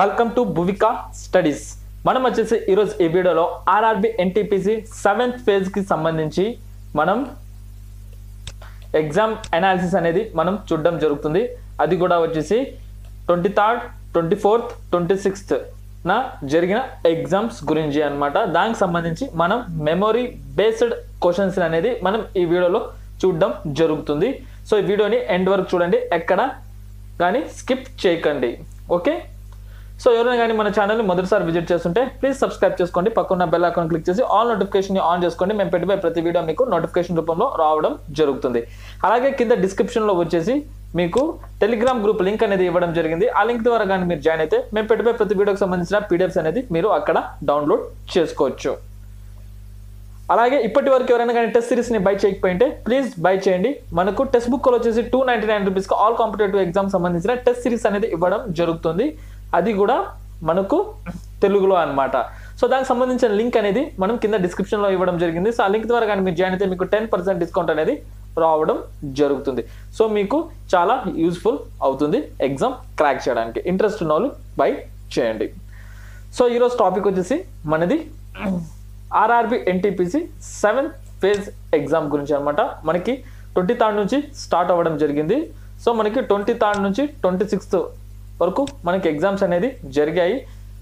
Welcome to Bhuvika studies. మనం వచ్చేసి ఈరోజు ఈ వీడియోలో ఆర్ఆర్బి ఎన్టీపీసీ 7th ఫేజ్ కి సంబంధించి మనం ఎగ్జామ్ అనాలిసిస్ అనేది మనం చూడడం జరుగుతుంది. అది కూడా వచ్చేసి 23rd, 24th, 26th నా జరిగిన ఎగ్జామ్స్ గురించి అన్నమాట. దానికి సంబంధించి మనం మెమరీ బేస్డ్ క్వశ్చన్స్ అనేది మనం ఈ వీడియోలో చూడడం జరుగుతుంది. సో ఈ వీడియోని ఎండ్ వరకు చూడండి, ఎక్కడ కానీ స్కిప్ చేయకండి. ఓకే, సో ఎవరైనా కానీ మన ఛానల్ని మొదటిసారి విజిట్ చేస్తుంటే ప్లీజ్ సబ్స్క్రైబ్ చేసుకోండి. పక్కన బెల్ ఐకాన్ క్లిక్ చేసి ఆల్ నోటిఫికేషన్ ఆన్ చేసుకోండి. మేము పెట్టే ప్రతి వీడియో మీకు నోటిఫికేషన్ రూపంలో రావడం జరుగుతుంది. అలాగే కింద డిస్క్రిప్షన్లో వచ్చేసి మీకు టెలిగ్రామ్ గ్రూప్ లింక్ అనేది ఇవ్వడం జరిగింది. ఆ లింక్ ద్వారా కానీ మీరు జాయిన్ అయితే మేము పెట్టే ప్రతి వీడియోకి సంబంధించిన పీడిఎఫ్స్ అనేది మీరు అక్కడ డౌన్లోడ్ చేసుకోవచ్చు. అలాగే ఇప్పటి వరకు ఎవరైనా కానీ టెస్ట్ సిరీస్ని బై చేయకపోయింటే ప్లీజ్ బై చేయండి. మనకు టెక్స్ట్ బుక్ వచ్చేసి 299 రూపీస్కి ఆల్ కాంపిటేటివ్ ఎగ్జామ్ సంబంధించిన టెస్ట్ సిరీస్ అనేది ఇవ్వడం జరుగుతుంది. అది కూడా మనకు తెలుగులో అన్నమాట. సో దానికి సంబంధించిన లింక్ అనేది మనం కింద డిస్క్రిప్షన్లో ఇవ్వడం జరిగింది. సో ఆ లింక్ ద్వారా కానీ మీరు జాయిన్ అయితే మీకు 10% డిస్కౌంట్ అనేది రావడం జరుగుతుంది. సో మీకు చాలా యూస్ఫుల్ అవుతుంది ఎగ్జామ్ క్రాక్ చేయడానికి. ఇంట్రెస్ట్ ఉన్న వాళ్ళు బై చేయండి. సో ఈరోజు టాపిక్ వచ్చేసి మనది RRB NTPC 7th phase exam గురించి అనమాట. మనకి 23rd నుంచి స్టార్ట్ అవ్వడం జరిగింది. సో మనకి 23rd నుంచి 26th వరకు మనకి ఎగ్జామ్స్ అనేది జరిగాయి.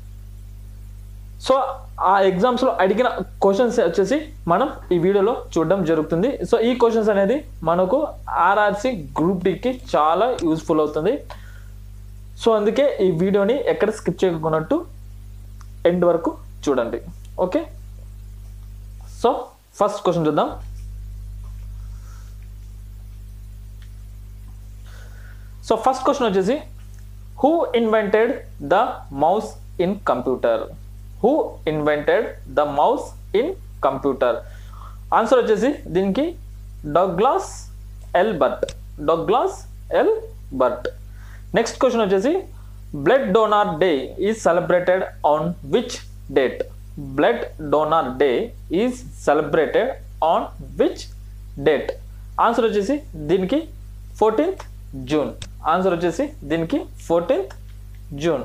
సో ఆ ఎగ్జామ్స్లో అడిగిన క్వశ్చన్స్ వచ్చేసి మనం ఈ వీడియోలో చూడడం జరుగుతుంది. సో ఈ క్వశ్చన్స్ అనేది మనకు ఆర్ఆర్సి గ్రూప్ డికి చాలా యూస్ఫుల్ అవుతుంది. సో అందుకే ఈ వీడియోని ఎక్కడ స్కిప్ చేయకున్నట్టు ఎండ్ వరకు చూడండి. ఓకే, సో ఫస్ట్ క్వశ్చన్ చూద్దాం. సో ఫస్ట్ క్వశ్చన్ వచ్చేసి who invented the mouse in computer? Who invented the mouse in computer? Answer వచ్చేసి దీనికి Douglas Engelbart. Douglas Engelbart. Next question వచ్చేసి blood donor day is celebrated on which date? Blood donor day is celebrated on which date? Answer వచ్చేసి దీనికి 14th June. Answer వచ్చేసి దీనికి 14th June.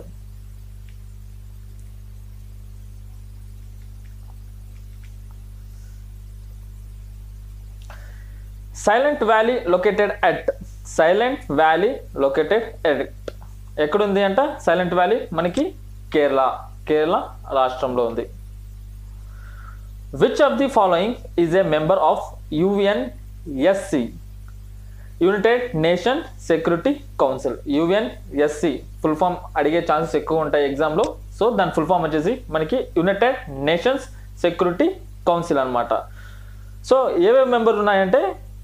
Silent valley located at? Silent valley located at ఎక్కడుంది అంట? Silent valley మనకి కేరళ రాష్ట్రంలో ఉంది. Which of the following is a member of UNSC? United Nation Security Council. UNSC full form అడిగే chances ఎక్కువ ఉంటాయి ఎగ్జామ్లో. సో దాని ఫుల్ ఫామ్ వచ్చేసి మనకి యునైటెడ్ నేషన్స్ సెక్యూరిటీ కౌన్సిల్ అనమాట. సో ఏవేవి మెంబర్లు ఉన్నాయంటే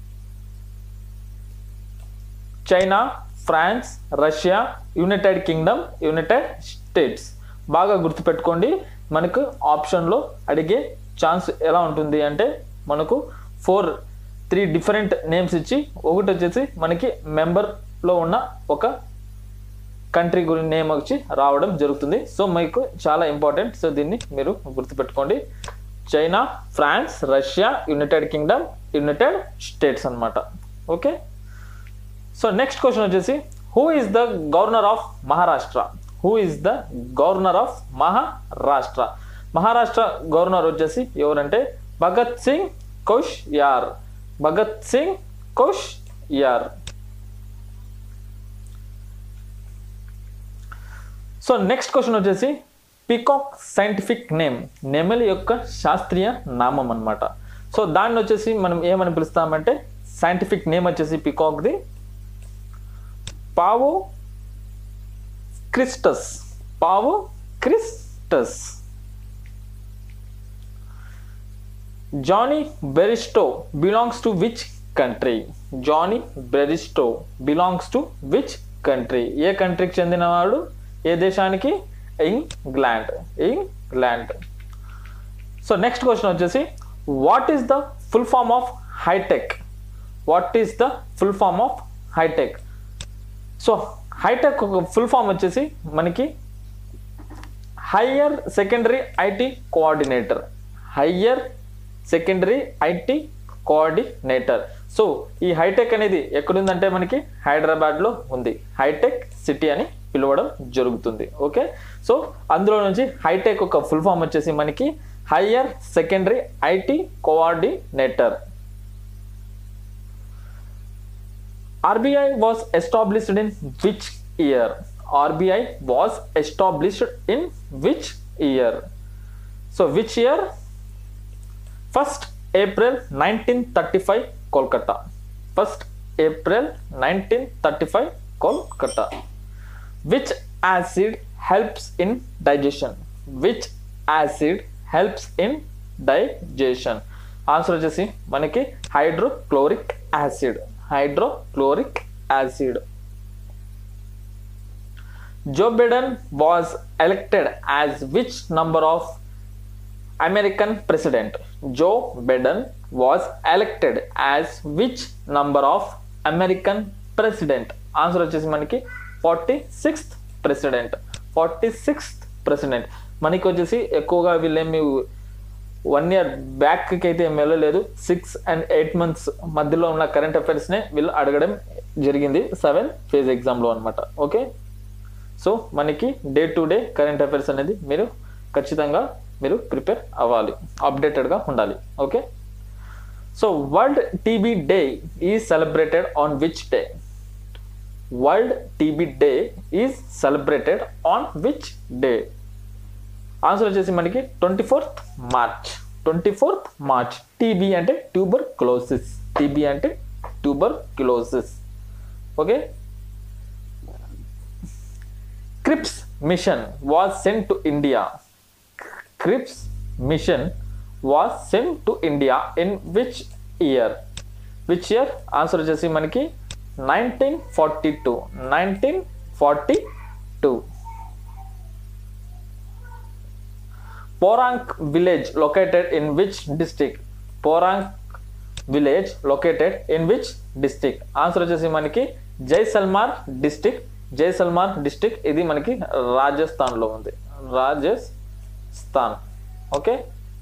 China, France, Russia, United Kingdom, United States. బాగా గుర్తుపెట్టుకోండి. మనకు ఆప్షన్లో అడిగే ఛాన్స్ ఎలా ఉంటుంది అంటే మనకు 3 డిఫరెంట్ నేమ్స్ ఇచ్చి ఒకటి వచ్చేసి మనకి మెంబర్లో ఉన్న ఒక కంట్రీ గురించి నేమ్ వచ్చి రావడం జరుగుతుంది. సో మీకు చాలా ఇంపార్టెంట్. సో దీన్ని మీరు గుర్తుపెట్టుకోండి. China, France, Russia, United Kingdom, United States అనమాట. ఓకే, సో నెక్స్ట్ క్వశ్చన్ వచ్చేసి who is the governor of Maharashtra? Who is the governor of Maharashtra? Maharashtra governor వచ్చేసి ఎవరంటే Bhagat Singh Koshyari. Bhagat Singh Koshyari. So next question వచ్చేసి పీకాక్ సైంటిఫిక్ నేమ్? నెమలి యొక్క శాస్త్రీయ నామం అన్నమాట. సో దాన్ని వచ్చేసి మనం ఏమని పిలుస్తామంటే సైంటిఫిక్ నేమ్ వచ్చేసి పీకాక్ది పావో క్రిస్టస్. పావో క్రిస్టస్. Jonny Bairstow belongs to which country? Jonny Bairstow belongs to which country? ఏ కంట్రీకి చెందినవాడు? ఏ దేశానికి? England. England. So next question వచ్చేసి what is the full form of హైటెక్? What is the full form of హైటెక్? సో హైటెక్ ఫుల్ ఫామ్ వచ్చేసి మనకి higher secondary IT coordinator. Higher secondary IT coordinator. So ఈ హైటెక్ అనేది ఎక్కడుందంటే మనకి హైదరాబాద్లో ఉంది. హైటెక్ సిటీ అని పిలవడం జరుగుతుంది. ఓకే, సో అందులో నుంచి హైటెక్ ఒక ఫుల్ ఫామ్ వచ్చేసి మనకి higher secondary IT coordinator. RBI was established in which year? RBI was established in which year? So which year? 1st April 1935 Kolkata. 1st April 1935 Kolkata. Which acid helps in digestion? Which acid helps in digestion? Answer వచ్చేసి మనకి hydrochloric acid. Hydrochloric acid. Joe Biden was elected as which number of American president? Joe Biden was elected as which number of American president? Answer వచ్చేసి మనకి 46th president. 46th president. మనకి వచ్చేసి ఎక్కువగా వీళ్ళేమి 1 year back అయితే ఏం వెళ్ళలేదు. 6 and 8 months మధ్యలో ఉన్న కరెంట్ అఫైర్స్నే వీళ్ళు అడగడం జరిగింది 7th phase ఎగ్జామ్లో అనమాట. ఓకే, సో మనకి day to day current affairs అనేది మీరు ఖచ్చితంగా మీరు ప్రిపేర్ అవ్వాలి, అప్డేటెడ్గా ఉండాలి. Okay, so world TB day is celebrated on which day? World TB day is celebrated on which day? Answer వచ్చేసి మనకి 24th March. 24th March. TB అంటే ట్యూబర్క్లోసిస్. టీబీ అంటే tuberculosis. Okay, Cripps mission was sent to India. Cripps mission was sent to India in which year? Which year? Answer వచ్చేసి మనకి 1942. 1942. Porang village located in which district? Porang village located in which district? Answer వచ్చేసి మనకి జైసల్మార్ district. జైసల్మార్ district ఇది మనకి రాజస్థాన్లో ఉంది. Rajasthan. Okay,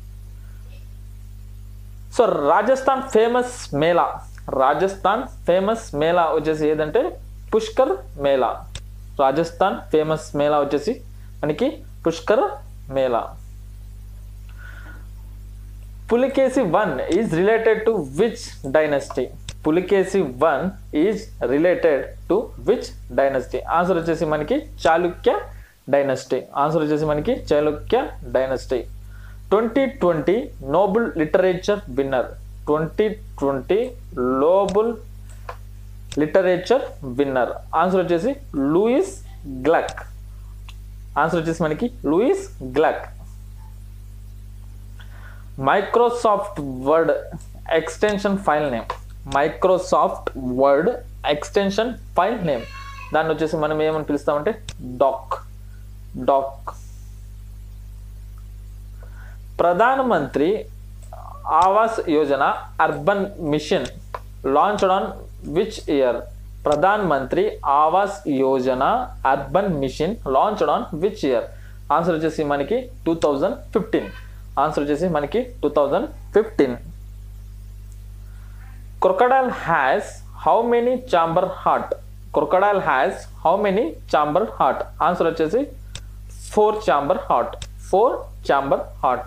so Rajasthan famous mela. Rajasthan famous mela వచ్చేసి ఏదంటే పుష్కర్ మేళా. రాజస్థాన్ ఫేమస్ మేళా వచ్చేసి మనకి Pushkar mela. Pulakeshi 1 is related to which dynasty? Pulakeshi 1 is related to which dynasty? Answer వచ్చేసి మనకి చాళుక్య డైనస్టీ. ఆన్సర్ వచ్చేసి మనకి Chalukya dynasty. 2020 Nobel literature winner. 2020 Nobel literature winner. Answer వచ్చేసి లూయిస్ గ్లక్. ఆన్సర్ వచ్చేసి మనకి Louise Gluck. Microsoft Word extension file name. Microsoft Word extension file name దాన్ని వచ్చేసి మనం ఏమని పిలుస్తామంటే doc. Doc. Pradhan Mantri Awas Yojana urban mission launched on which year? Pradhan Mantri Awas Yojana urban mission launched on which year? Answer వచ్చేసి మనకి 2015. ఆన్సర్ వచ్చేసి మనకి 2015. Crocodile has how many chamber heart? Crocodile has how many chamber heart? Answer వచ్చేసి 4 chamber heart. 4 chamber heart.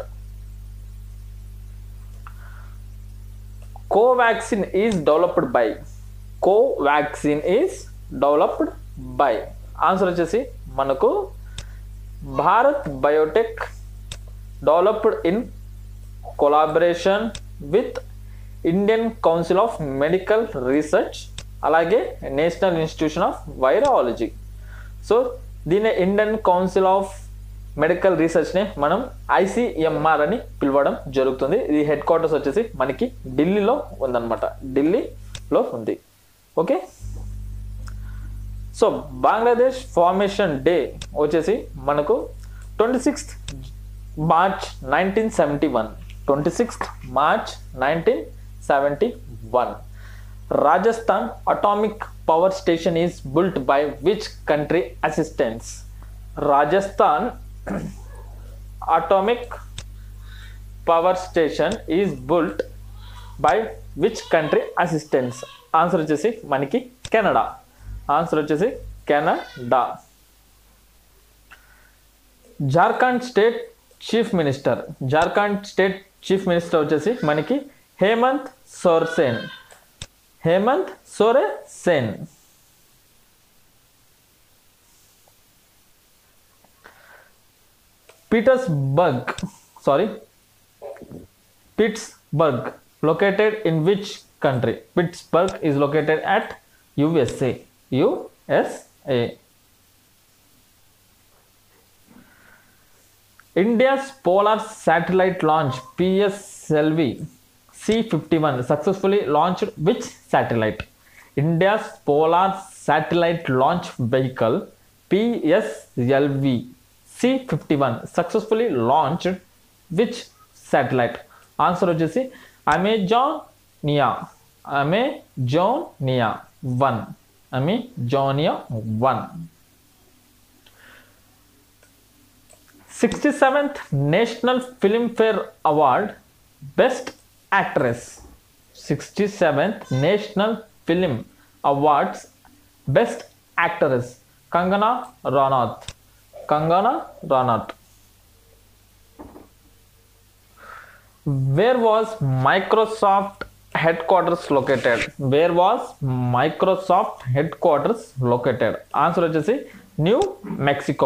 Covaxin is developed by. Covaxin is developed by. Answer వచ్చేసి మనకు Bharat biotech developed in collaboration with Indian council of medical research అలాగే national institution of virology. So దీన్ని Indian council of medical రీసెర్చ్ని మనం ICMR అని పిలవడం జరుగుతుంది. ఇది హెడ్ క్వార్టర్స్ వచ్చేసి మనకి ఢిల్లీలో ఉందన్నమాట. ఢిల్లీలో ఉంది. Okay, so Bangladesh formation day వచ్చేసి మనకు 26th March 1971. 26th March 1971. Rajasthan Atomic Power Station is built by which country assistance? Rajasthan Atomic Power Station is built by which country assistance? Answer వచ్చేసి మనకి కెనడా. ఆన్సర్ వచ్చేసి Canada. Jharkhand state chief minister, Jharkhand state chief minister వచ్చేసి మనకి Hemant Soren, Hemant Soren. Pittsburgh located in which country? Pittsburgh is located at USA. India's polar satellite launch PSLV C-51 successfully launched which satellite? India's polar satellite launch vehicle PSLV C-51 successfully launched which satellite? Answer వచ్చేసి Amazonia 1. 67th National Filmfare Award Best Actress. 67th National Film Awards Best Actress Kangana Ranaut. Where was Microsoft headquarters located? Answer వచ్చేసి New Mexico.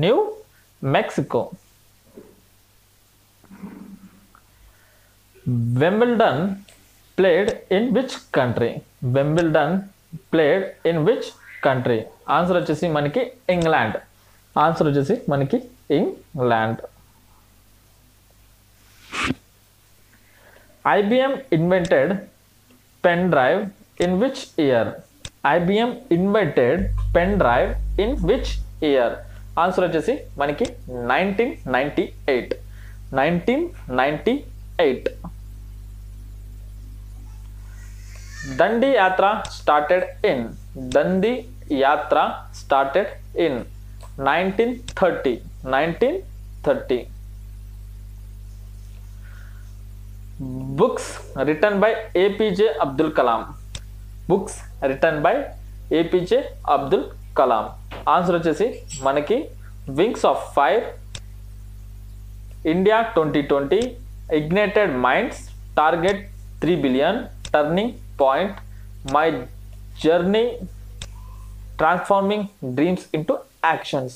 Wimbledon played in which country? Answer వచ్చేసి మనకి England. IBM invented pen drive in which year? Answer వచ్చేసి మనకి 1998. Dandi Yatra started in 1930. Books written by APJ Abdul Kalam. Answer వచ్చేసి మనకి Wings of Fire, India 2020, Ignited Minds, Target 3 billion, Turning Point, My Journey, Transforming Dreams into Actions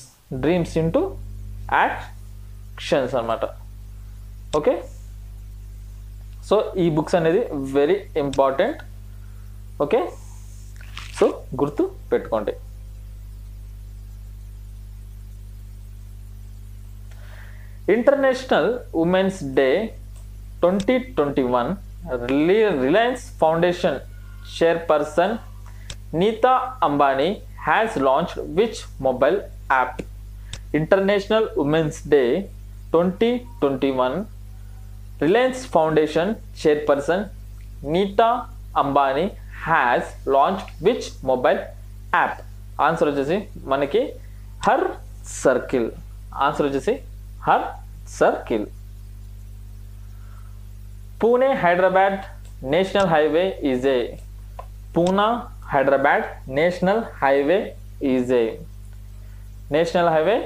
అన్నమాట. Okay, so ఈ books అనేది very important. Okay, so గుర్తు పెట్టుకోండి. International women's day 2021 Reliance foundation chairperson Nita Ambani has launched which mobile app? International Women's Day 2021 Reliance Foundation chairperson Neeta Ambani has launched which mobile app? Answer వచ్చేసి మనకి Her Circle. Answer వచ్చేసి Her Circle. Pune Hyderabad National Highway is a Pune Hyderabad National Highway is a National Highway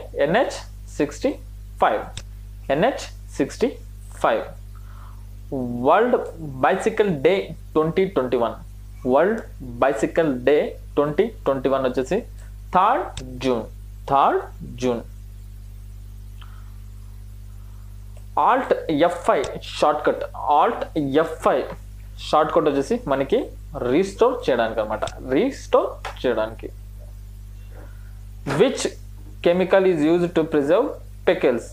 NH65. World Bicycle Day 2021. World Bicycle Day 2021 వచ్చేసి 3rd June. Alt F5 shortcut వచ్చేసి మనకి restore చేయడానికి అన్నమాట. Which chemical is used to preserve pickles?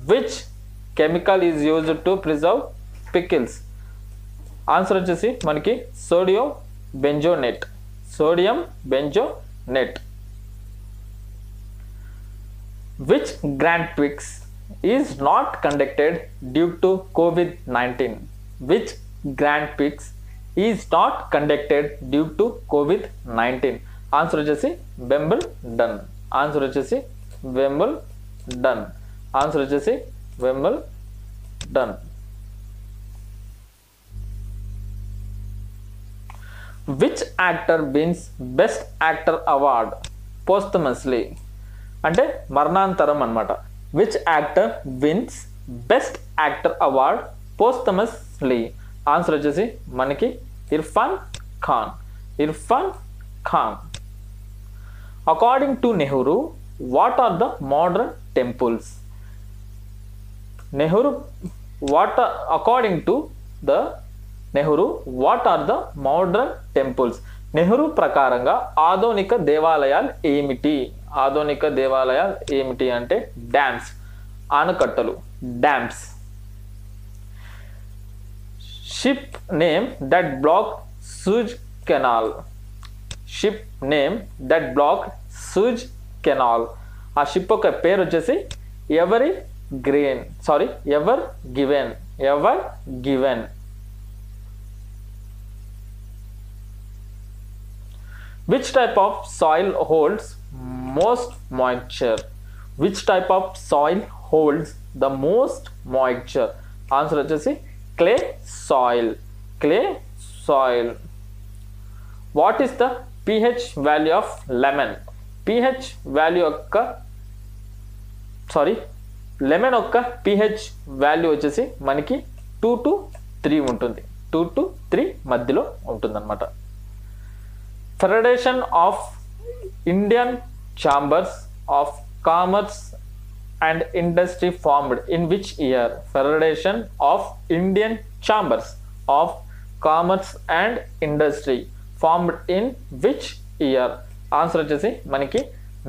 Answer వచ్చేసి మనకి sodium benzoate. Which Grand Prix is not conducted due to COVID-19? Which Grand Prix is not conducted due to COVID-19? Answer వచ్చేసి Wimbledon. Which actor wins Best Actor Award posthumously? అంటే మరణాంతరం అన్నమాట. Which actor wins best actor award posthumously? Answer వచ్చేసి మనకి Irfan Khan. Irfan Khan. According to Nehru what are the modern temples? Nehru according to the Nehru what are the modern temples? Nehru ప్రకారంగా ఆధునిక దేవాలయాలు ఏమిటి? ఆధునిక దేవాలయాలు ఏమిటి అంటే డ్యామ్స్, ఆనకట్టలు, dams. Ship name that block Suez canal. Ship name that block Suez canal. ఆ షిప్ యొక్క పేరు వచ్చేసి Ever Given. Which type of soil holds most moisture? Which type of soil holds the most moisture? Answer వచ్చేసి clay soil. Clay soil. What is the pH value of lemon? pH value యొక్క lemon యొక్క pH value వచ్చేసి మనకి 2 to 3 ఉంటుంది. 2 to 3 మధ్యలో ఉంటుందన్నమాట. Federation of Indian Chambers of Commerce and Industry formed in which year? Federation of Indian Chambers of Commerce and Industry formed in which year? Answer వచ్చేసి మనకి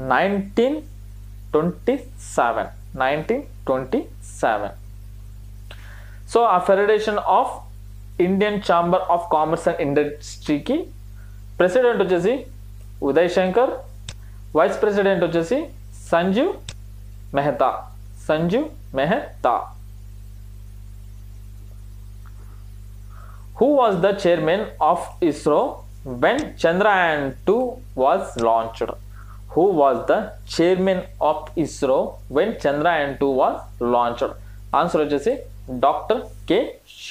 1927. So ఆ federation of Indian chamber of commerce and ఇండస్ట్రీకి president వచ్చేసి Uday Shankar, vice president వచ్చేసి Sanjeev Mehta. Who was the chairman of ISRO when Chandrayaan-2 was launched? Who was the chairman of ISRO when Chandrayaan-2 was launched? Answer వచ్చేసి doctor K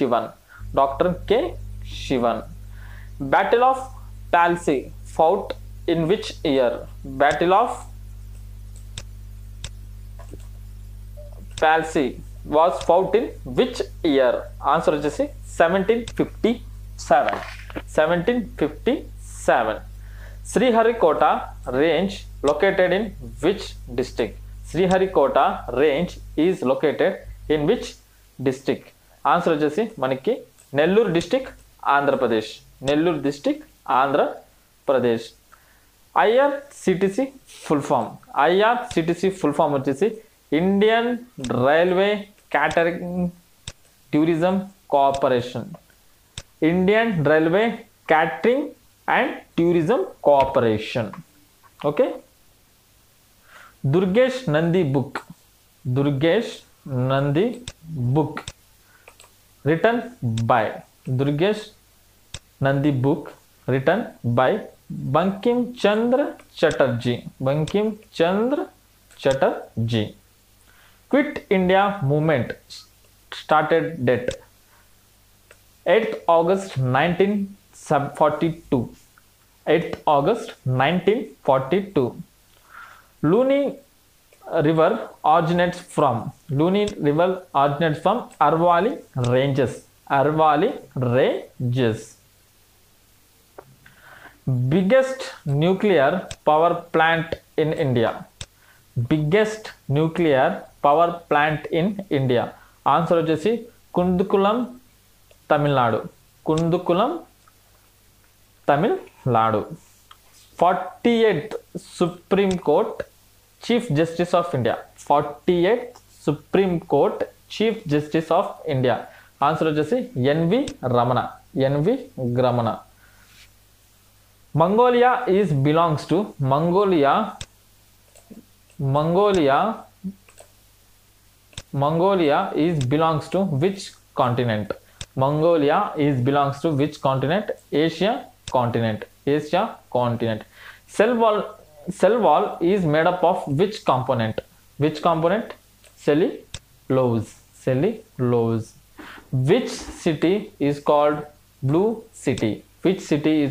Sivan. Battle of Plassey fought in which year? Battle of Plassey was fought in which year? Answer వచ్చేసి 1757. Sriharikota range located in which district? Sriharikota range is located in which district? Answer వచ్చేసి మనకి Nellore district Andhra Pradesh. IRCTC full form వచ్చేసి Indian railway catering tourism cooperation. Indian railway catering and tourism cooperation. Okay. Durgesh Nandi book written by Bankim Chandra Chatterjee. Quit India movement started date 8th August 1942. Luni river originates from Arvali ranges. Biggest nuclear power plant in India. Answer వచ్చేసి Kudankulam Tamil Nadu. 48th Supreme Court Chief Justice of India. 48th Supreme Court Chief Justice of India. Answer వచ్చేసి N V Ramana. Mongolia belongs to which continent? Belongs to which continent? Asia continent. Cell wall is made up of which component? Cellulose. Which city is called Blue City?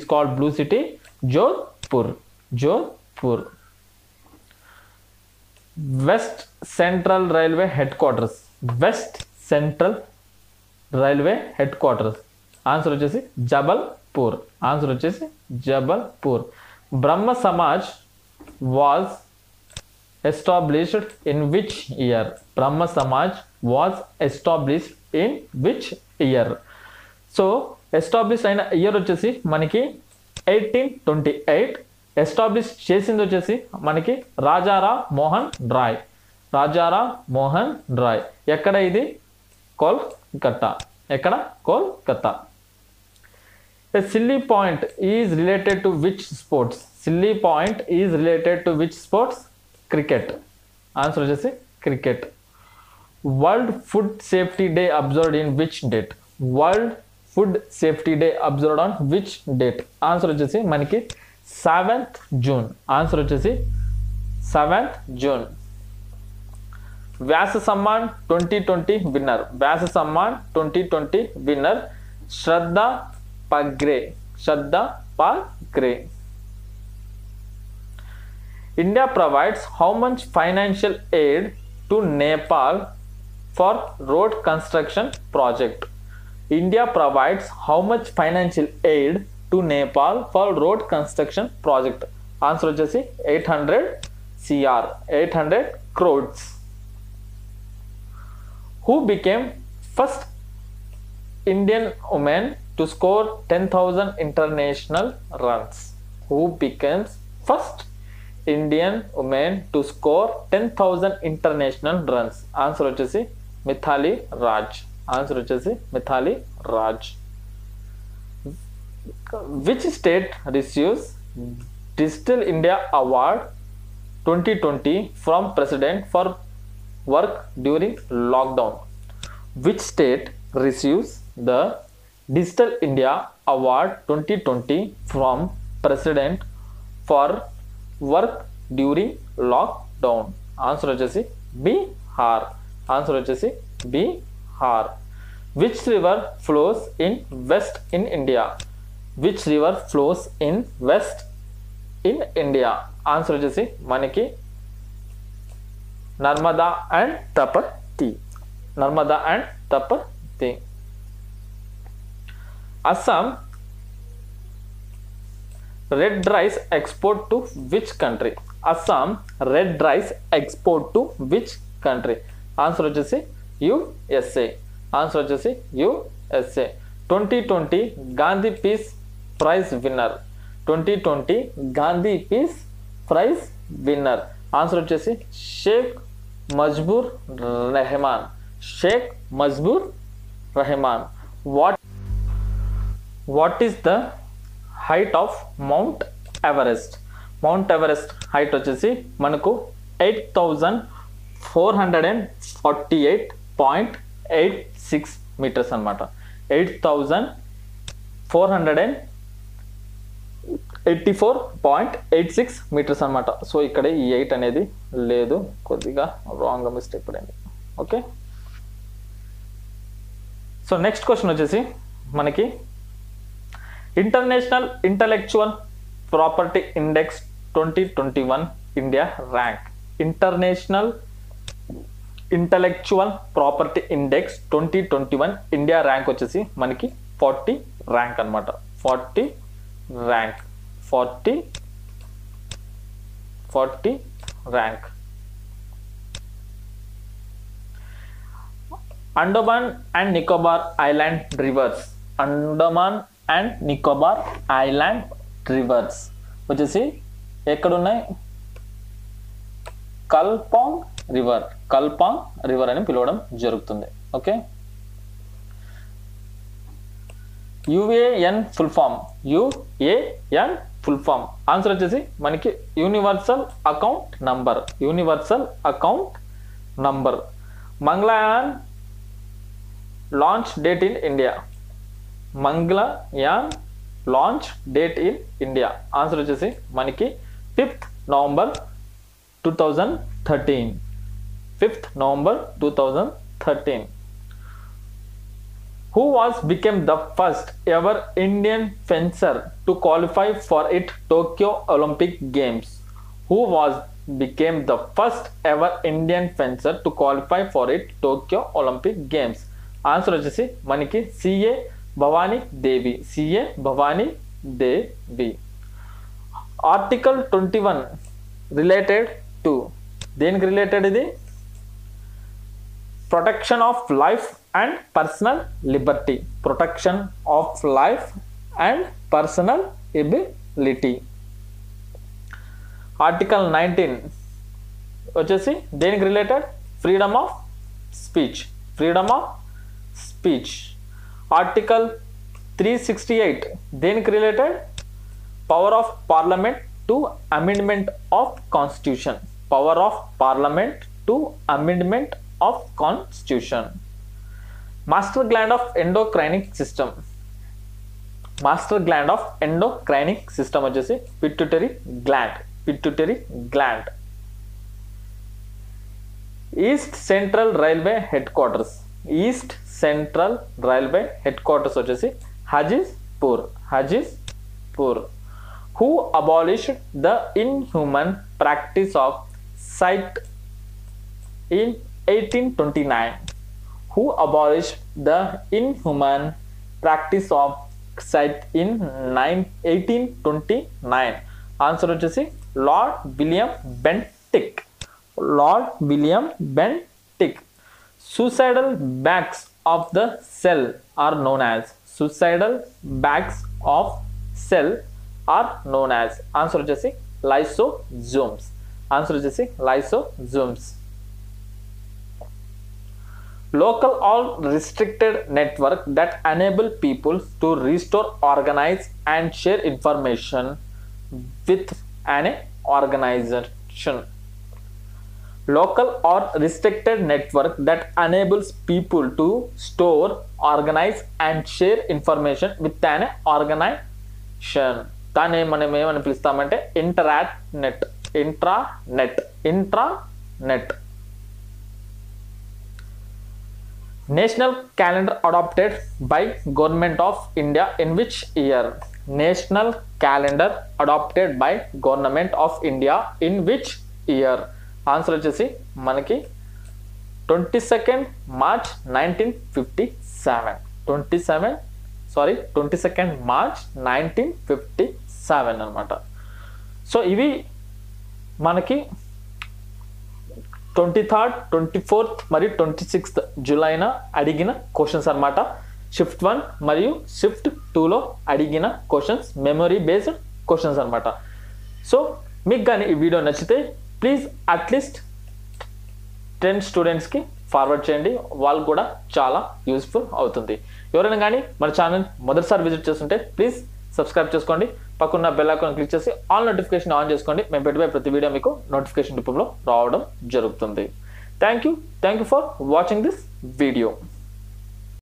Jodhpur. West central railway head quarters. West central railway head quarters answer వచ్చేసి Jabalpur. Answer వచ్చేసి Jabalpur. Brahmo Samaj was established in which year? Brahmo Samaj was established in which year? So establish అయిన year వచ్చేసి మనకి 1828. Establish చేసింది వచ్చేసి మనకి రాజారాం మోహన్ రాయ్. రాజారాం మోహన్ రాయ్. ఎక్కడ ఇది? కోల్కతా. ఎక్కడ? Kolkata. A silly point is related to which sports? Silly point is related to which sports? Cricket. Answer వచ్చేసి cricket. World Food Safety Day observed in which date? World Food Safety Day observed on which date? Answer వచ్చేసి మనకి 7th June. Answer వచ్చేసి 7th June. Vyas Samman 2020 winner. Vyas Samman 2020 winner Shraddha Pagare. Shraddha Pagare. India provides how much financial aid to Nepal for road construction project? India provides how much financial aid to Nepal for road construction project? Answer వచ్చేసి 800 CR. 800 crores. Who became first Indian woman to score 10,000 international runs? Who becomes first Indian woman to score 10,000 international runs? Answer వచ్చేసి Mithali Raj. Answer వచ్చేసి Mithali Raj. Which state receives Digital India Award 2020 from President for work during lockdown? Which state receives the Digital India Award 2020 from President for work during lockdown? Answer వచ్చేసి Bihar. Answer వచ్చేసి Bihar. Which river flows in west in India? Which river flows in west in India? Answer వచ్చేసి మనకి Narmada and Tapti. Narmada and Tapti. Assam red rice export to which country? Assam red rice export to which country? Answer వచ్చేసి USA. Answer వచ్చేసి USA. 2020 Gandhi peace prize winner. 2020 Gandhi peace prize winner. Answer వచ్చేసి Sheikh Mujibur Rahman. Sheikh Mujibur Rahman. What is the height of Mount Everest? Mount Everest height వచ్చేసి మనకు 8,448.86 metres అనమాట. 8,484.86 metres అనమాట. So ఇక్కడ ఈ 8 అనేది లేదు, కొద్దిగా రాంగ్ మిస్టేక్ పడింది. ఓకే. సో నెక్స్ట్ క్వశ్చన్ వచ్చేసి మనకి international intellectual property index 2021 India rank. International intellectual property index 2021 India rank వచ్చేసి మనకి 40 ర్యాంక్ అనమాట. 40 rank. 40 rank. Andaman and Nicobar island rivers. Andaman and Nicobar island rivers వచ్చేసి ఎక్కడున్నాయి? కల్పాంగ్ రివర్. కల్పాంగ్ రివర్ అని పిలవడం జరుగుతుంది. Okay. UAN full form. UAN full form answer వచ్చేసి మనకి universal account number. Universal account number. Mangalyaan launch date in India. Mangalyaan launch date in India. Answer వచ్చేసి మనకి 5th November 2013. 5th November 2013. Who became the first ever Indian fencer to qualify for it Tokyo Olympic Games? Who was became the first ever Indian fencer to qualify for it Tokyo Olympic Games? Answer వచ్చేసి మనకి CA Bhavani Devi. CA Bhavani Devi. Article 21 related to దేనికి related ఇది? Protection of life and personal liberty. Protection of life and personal ability. Article 19 వచ్చేసి దేనికి related? Freedom of speech. Freedom of speech. Article 368 దేనికి related? Power of parliament to amendment of constitution. Power of parliament to amendment of constitution. Master gland of endocrinic system. Master gland of endocrinic system వచ్చేసి pituitary gland. Pituitary gland. East central railway head quarters. East central railway head quarters వచ్చేసి Hajipur. Hajipur. Who abolished the inhuman practice of sati in 1829? Who abolished the inhuman practice of scythe in 1829? Answer వచ్చేసి Lord William Bentinck. Lord William Bentinck. Suicidal bags of the cell are known as. Suicidal bags of cell are known as. Answer వచ్చేసి lysosomes. Answer వచ్చేసి lysosomes. Local or restricted network that enable people to restore, organize and share information with an organization. Local or restricted network that enables people to store, organize and share information with an organization. దాన్ని మనం ఏమని పిలుస్తామంటే intranet. Intranet. National calendar adopted by Government of India in which year? National calendar adopted by Government of India in which year? Answer వచ్చేసి మనకి 22nd March 1957. 22nd March 1957 అనమాట. So ఇవి మనకి 23rd, 24th మరియు 26th జూలైన అడిగిన questions అనమాట. Shift 1 మరియు shift 2లో అడిగిన క్వశ్చన్స్, మెమరీ బేస్డ్ క్వశ్చన్స్ అనమాట. సో మీకు కానీ ఈ వీడియో నచ్చితే ప్లీజ్ అట్లీస్ట్ 10 స్టూడెంట్స్కి ఫార్వర్డ్ చేయండి. వాళ్ళు కూడా చాలా యూస్ఫుల్ అవుతుంది. ఎవరైనా కానీ మన ఛానల్ మొదటిసారి విజిట్ చేస్తుంటే ప్లీజ్ సబ్స్క్రైబ్ చేసుకోండి. పక్కన బెల్ ఐకాన్ క్లిక్ చేసి ఆల్ నోటిఫికేషన్ ఆన్ చేసుకోండి. మేము పెట్టే ప్రతి వీడియో మీకు నోటిఫికేషన్ రూపంలో రావడం జరుగుతుంది. Thank you for watching this video.